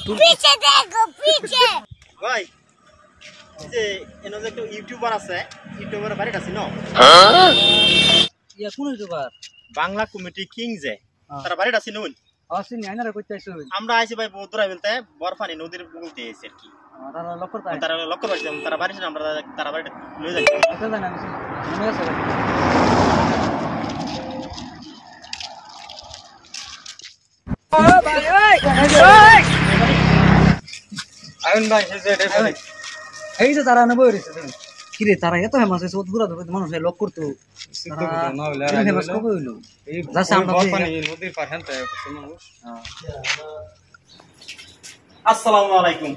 पीछे देखो पीछे ভাই যে এনো যে একটা ইউটিউবার আছে ইউটিউবার বাড়িটা আছে ন ইয়া কোন ইউটিউবার বাংলা কমিটি কিং যে তার বাড়িটা আছে নুন আসেনি আইনারা কইতে আইছো আমরা আইছি ভাই বহুত দূরে বলতে বরফানি নদীর বুলতে আইছি আর কি তারা লক্ষ্য তাই তারা লক্ষ্য করছে তারা বাড়িতে আমরা তারা বাড়িটা লয়ে যাই এটা জানা আমি মনে আছে ও ভাই ওই আয়ন ভাই এই যে তারা নেবো রে কি রে তারা এত ফেমাস হইছে দূরা দূরা মানুষ লক করতো ফেমাস কবে হইলো এই যাচ্ছে আমরা নদীর পার হেনতে মানুষ আসসালামু আলাইকুম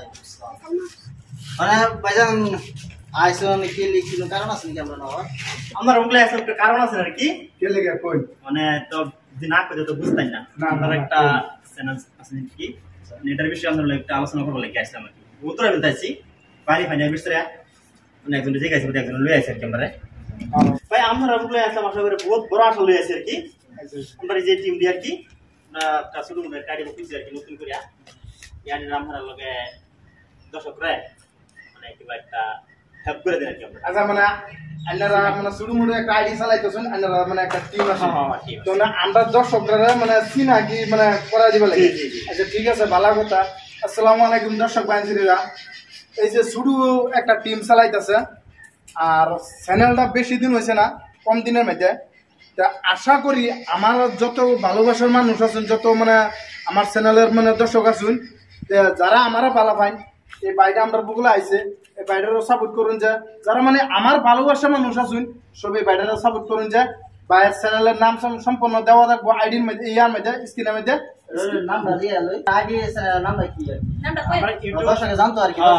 মানে ভাইজান আইসন কি লিখিলো কারণ আছে নাকি আমরা না আমার ওগুলা আছে একটা কারণ আছে আর কি কে লেগে কই মানে তো দিন আগে তো বুঝতাই না আমরা একটা চ্যানেল আছে কি নেটার বিষয়ে আমরা একটা আলোচনা করব লাগি আসলাম আর কি উত্তরে বলতাছি পানি পানি বিষয়ে মানে একজন যে গাইছে একজন লই আইছে ক্যামেরা ভাই আমরা ওগুলা আছে আশা করি বহুত বড় আশা লই আইছে আর কি আমরা যে টিম দি আর কি আমরা কাছে রুমে কাটি বসে আর কি নতুন করিয়া ইয়ানি আমরা লগে দর্শকরা মানে কিবা একটা হেল্প করে দেন আর কি আমরা আচ্ছা মানে আন্নারা মানে শুরু মুড়ে একটা আইডি চালাইতেছেন আন্নারা মানে একটা টিম আছে তো না আমরা দর্শকরা মানে চিনা কি মানে করা দিবা লাগে আচ্ছা ঠিক আছে ভালো কথা আসসালামু আলাইকুম দর্শক ভাইরা এই যে শুরু একটা টিম চালাইতেছে আর চ্যানেলটা বেশি দিন হয়েছে না কম দিনের মধ্যে তা আশা করি আমার যত ভালোবাসার মানুষ আছেন যত মানে আমার চ্যানেলের মানে দর্শক আছেন যারা আমারা ভালো পাই এই বাইটা আমরা বুকলে আইছে এই বাইটারও সাপোর্ট করুন যে যারা মানে আমার ভালোবাসা মানুষ আছেন সবাই বাইটারও সাপোর্ট করুন যে বাইরের চ্যানেলের নাম সম্পূর্ণ দেওয়া থাকবো আইডির মধ্যে ইয়ার মধ্যে স্ক্রিনের মধ্যে নামটা দিয়ে লই আগে নামটা কি নামটা কই আমরা ইউটিউব দর্শক জানতো আর কি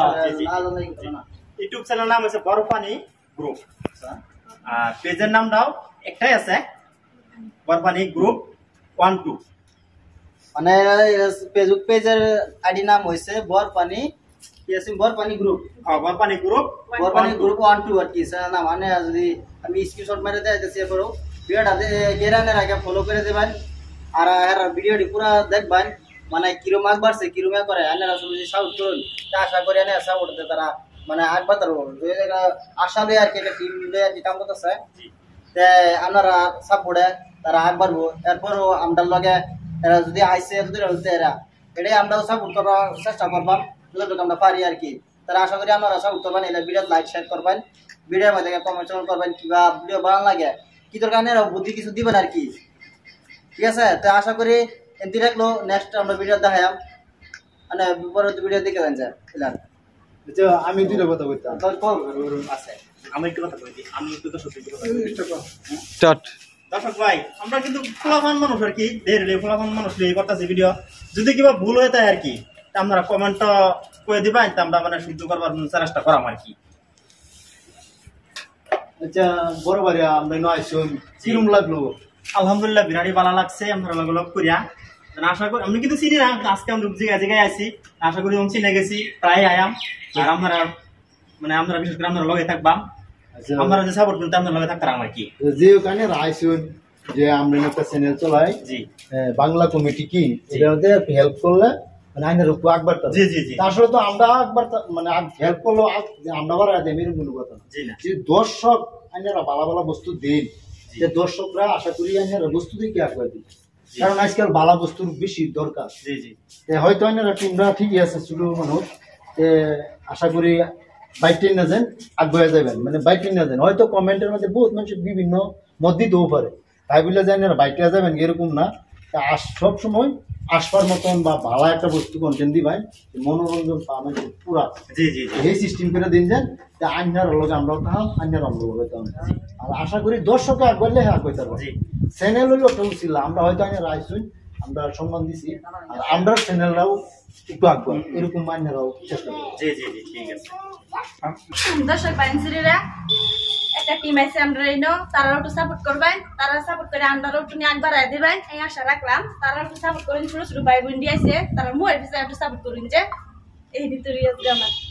ইউটিউব চ্যানেল নাম আছে বরফানি গ্রুপ আর পেজের নামটাও একটাই আছে বরফানি গ্রুপ 12 মানে ফেসবুক পেজের আইডি নাম হইছে বরপানি কি আছে বরপানি গ্রুপ বরফানি গ্রুপ 12 আর কি না মানে যদি আমি স্ক্রিনশট মেরে দেইতেছি করো ভিডিওটা গেরানের আগে ফলো করে দিবেন আর এর ভিডিওটি পুরো দেখবেন মানে কিরম আগ বাড়ছে কিরম করে আনারা যদি সাউট করুন তা আশা করি আনে সাউট দে তারা মানে আগ বাড়ার ওই জায়গা আশা লয় আর কি একটা টিম লয় আর কি কাম করতেছে তে আপনারা সাপোর্টে তারা আগ বাড়বো এরপরও আমরা লগে এরা যদি আইসে যদি হতে এরা এটাই আমরা সাপোর্ট করার চেষ্টা করবাম যতটুকু আমরা পারি আর কি তারা আশা করি আপনারা সাপোর্ট করবেন এটা ভিডিও লাইক শেয়ার করবেন ভিডিওর মধ্যে কমেন্ট করবেন কিবা ভিডিও ভালো লাগে কি তোর কারণে বুদ্ধি কিছু দিবেন আর কি ঠিক আছে তো আশা করি এনতি রাখলো নেক্সট আমরা ভিডিও দেখাম মানে পরবর্তী ভিডিও দেখে দেন যায় এলার আচ্ছা আমি দুইটা কথা কইতাম আছে আমি একটু কথা কই দিই আমি একটু তো সত্যি কথা স্টার্ট দর্শক ভাই আমরা কিন্তু ফলাফল মানুষ আর কি দেরলে ফলাফল মানুষ লই করতেছি ভিডিও যদি কিবা ভুল হয়ে যায় আর কি আপনারা কমেন্ট কই দিবেন তা আমরা মানে শুদ্ধ করবার চেষ্টা করাম আর কি আচ্ছা বড় ভাইয়া আমরা নয় শুন কিরম লাগলো আলহামদুলিল্লাহ বিরাটি ভালো লাগছে আমরা লগ করিয়া আশা করি আমি কিন্তু চিনি না আজকে আমরা জায়গায় আছি আশা করি আমি চিনে গেছি প্রায় আয়াম আর আমরা মানে আমরা বিশেষ করে আমরা লগে থাকবাম আমরা যে সাপোর্ট করতে আমরা লগে থাকতাম আর কি যে ওখানে রাইসুন যে আমরা একটা চ্যানেল চালাই জি বাংলা কমিটি কি এটাতে হেল্প করলে মানে আইনের উপর আকবার জি জি জি আসলে তো আমরা আকবার মানে হেল্প করলো আমরা আবার আদেমের মূল কথা জি না যে দর্শক আইনারা ভালো ভালো বস্তু দিন যে দর্শকরা আশা করি আইনারা বস্তু দিয়ে কি আকবার দিন কারণ আজকাল ভালো বস্তুর বেশি দরকার জি জি হয়তো আইনারা টিমরা ঠিকই আছে শুরু মানুষ আশা করি বাইটিন না যান আগে যাবেন মানে বাইটিন না যান হয়তো কমেন্টের মধ্যে বহুত মানুষ বিভিন্ন মত দিতেও পারে তাই বলে যে আইনারা বাইটে যাবেন এরকম না সব সময় আসবার মতন বা ভালো একটা বস্তু কন্টেন্ট দিবেন মনোরঞ্জন পাবেন পুরা জি জি এই সিস্টেম করে দিন যান আইনার লগে আমরাও তাহাম আইনার আমরা লগে তাহাম আর আশা করি দর্শকে আগবাড়লে হ্যাঁ কইতে পারবো চ্যানেল হইলো একটা উচিত আমরা হয়তো আইনার আইসুন আমরা সম্মান দিছি আর আমরা চ্যানেলরাও একটু আগবার এরকম আইনারাও চেষ্টা করবো জি জি জি ঠিক আছে দর্শক বাইনসিরা একটা টিম আছে আমরা এনো তারাও একটু সাপোর্ট করবেন তারা সাপোর্ট করে আমরাও একটু আগ বাড়ায় দিবেন এই আশা রাখলাম তারা একটু সাপোর্ট করেন ছোট ছোট ভাই বোন আছে তারা মোর পিছে একটু সাপোর্ট করুন যে এই ভিতরে আমার